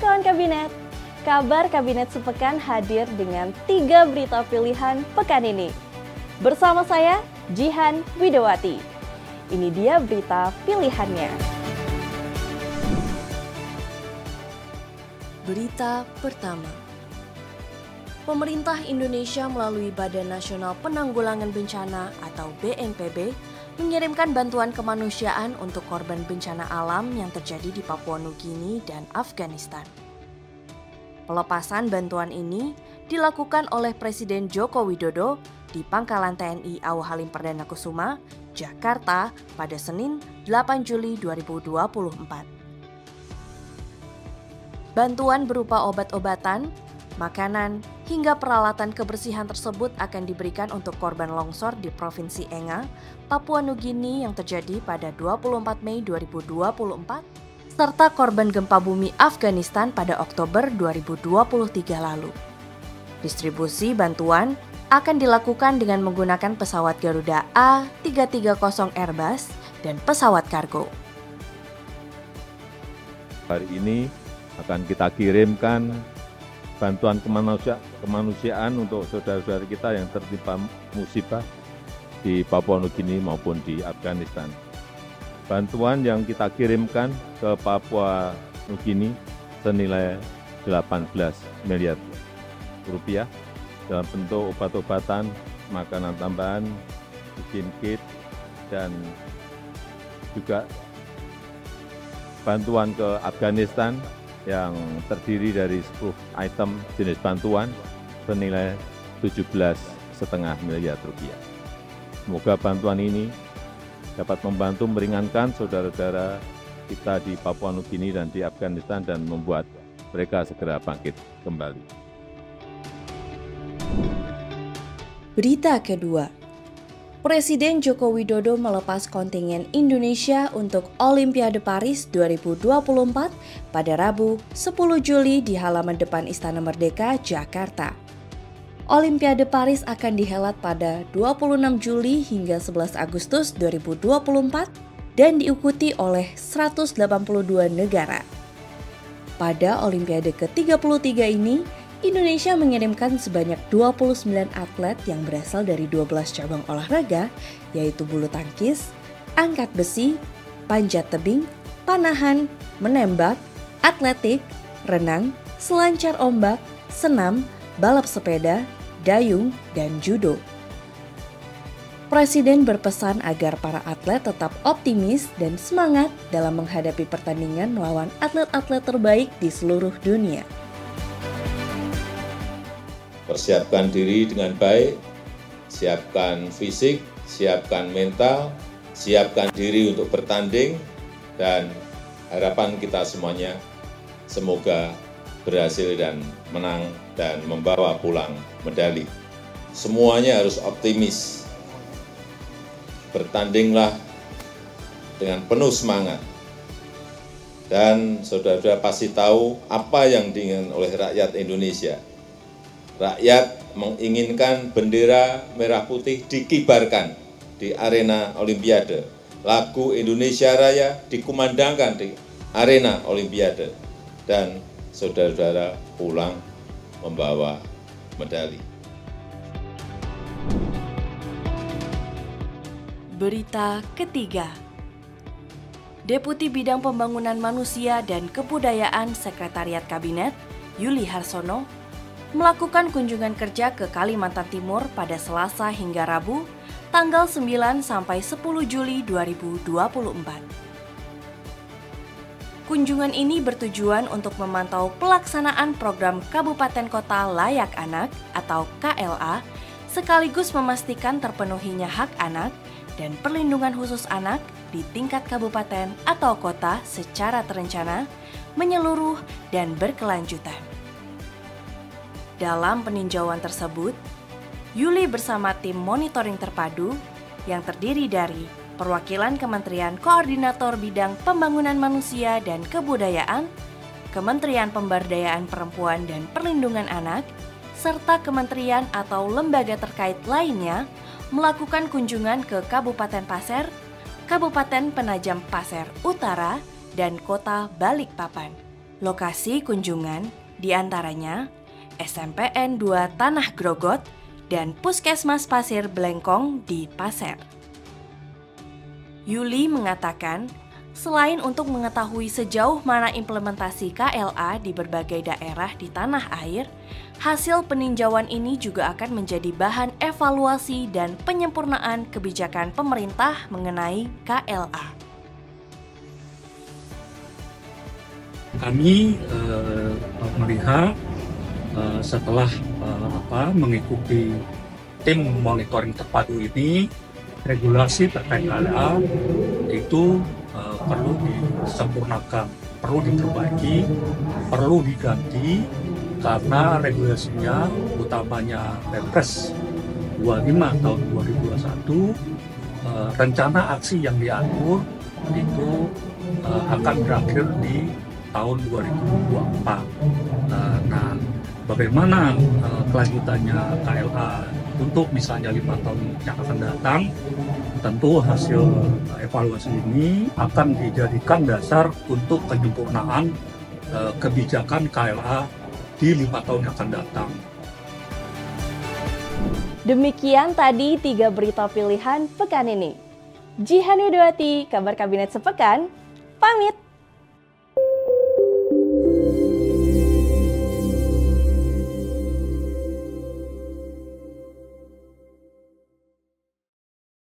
kawan kabinet. Kabar Kabinet Sepekan hadir dengan 3 berita pilihan pekan ini. Bersama saya, Jihan Widowati. Ini dia berita pilihannya. Berita pertama. Pemerintah Indonesia melalui Badan Nasional Penanggulangan Bencana atau BNPB mengirimkan bantuan kemanusiaan untuk korban bencana alam yang terjadi di Papua Nugini dan Afghanistan. Pelepasan bantuan ini dilakukan oleh Presiden Joko Widodo di Pangkalan TNI AU Halim Perdana Kusuma, Jakarta pada Senin 8 Juli 2024. Bantuan berupa obat-obatan, makanan, hingga peralatan kebersihan tersebut akan diberikan untuk korban longsor di Provinsi Enga, Papua Nugini yang terjadi pada 24 Mei 2024, serta korban gempa bumi Afghanistan pada Oktober 2023 lalu. Distribusi bantuan akan dilakukan dengan menggunakan pesawat Garuda A330 Airbus dan pesawat kargo. Hari ini akan kita kirimkan bantuan kemanusiaan untuk saudara-saudara kita yang tertimpa musibah di Papua Nugini maupun di Afghanistan. Bantuan yang kita kirimkan ke Papua Nugini senilai 18 miliar rupiah dalam bentuk obat-obatan, makanan tambahan, hygiene kit, dan juga bantuan ke Afghanistan yang terdiri dari 10 item jenis bantuan senilai 17,5 miliar rupiah. Semoga bantuan ini dapat membantu meringankan saudara-saudara kita di Papua Nugini dan di Afghanistan dan membuat mereka segera bangkit kembali. Berita kedua. Presiden Joko Widodo melepas kontingen Indonesia untuk Olimpiade Paris 2024 pada Rabu 10 Juli di halaman depan Istana Merdeka, Jakarta. Olimpiade Paris akan dihelat pada 26 Juli hingga 11 Agustus 2024 dan diikuti oleh 182 negara. Pada Olimpiade ke-33 ini, Indonesia mengirimkan sebanyak 29 atlet yang berasal dari 12 cabang olahraga, yaitu bulu tangkis, angkat besi, panjat tebing, panahan, menembak, atletik, renang, selancar ombak, senam, balap sepeda, dayung, dan judo. Presiden berpesan agar para atlet tetap optimis dan semangat dalam menghadapi pertandingan melawan atlet-atlet terbaik di seluruh dunia. Persiapkan diri dengan baik, siapkan fisik, siapkan mental, siapkan diri untuk bertanding, dan harapan kita semuanya semoga berhasil dan menang dan membawa pulang medali. Semuanya harus optimis. Bertandinglah dengan penuh semangat. Dan saudara-saudara pasti tahu apa yang diinginkan oleh rakyat Indonesia. Rakyat menginginkan bendera merah putih dikibarkan di arena Olimpiade. Lagu Indonesia Raya dikumandangkan di arena Olimpiade. Dan saudara-saudara pulang membawa medali. Berita ketiga. Deputi Bidang Pembangunan Manusia dan Kebudayaan Sekretariat Kabinet, Yuli Harsono, melakukan kunjungan kerja ke Kalimantan Timur pada Selasa hingga Rabu, tanggal 9 sampai 10 Juli 2024. Kunjungan ini bertujuan untuk memantau pelaksanaan program Kabupaten Kota Layak Anak atau KLA, sekaligus memastikan terpenuhinya hak anak dan perlindungan khusus anak di tingkat kabupaten atau kota secara terencana, menyeluruh, dan berkelanjutan. Dalam peninjauan tersebut, Yuli bersama tim monitoring terpadu yang terdiri dari perwakilan Kementerian Koordinator Bidang Pembangunan Manusia dan Kebudayaan, Kementerian Pemberdayaan Perempuan dan Perlindungan Anak, serta kementerian atau lembaga terkait lainnya melakukan kunjungan ke Kabupaten Pasir, Kabupaten Penajam Pasir Utara, dan Kota Balikpapan. Lokasi kunjungan diantaranya SMPN 2 Tanah Grogot dan Puskesmas Pasir Blengkong di Pasir. Yuli mengatakan, selain untuk mengetahui sejauh mana implementasi KLA di berbagai daerah di tanah air, hasil peninjauan ini juga akan menjadi bahan evaluasi dan penyempurnaan kebijakan pemerintah mengenai KLA. Kami melihat setelah mengikuti tim monitoring terpadu ini, regulasi terkait KLA itu perlu disempurnakan, perlu diperbaiki, perlu diganti karena regulasinya utamanya Perpres 25 tahun 2021 rencana aksi yang diatur itu akan berakhir di tahun 2024. Nah, bagaimana kelanjutannya KLA untuk misalnya 5 tahun yang akan datang, tentu hasil evaluasi ini akan dijadikan dasar untuk penyempurnaan kebijakan KLA di 5 tahun yang akan datang. Demikian tadi 3 berita pilihan pekan ini. Jihan Widiawati, kabar Kabinet Sepekan, pamit.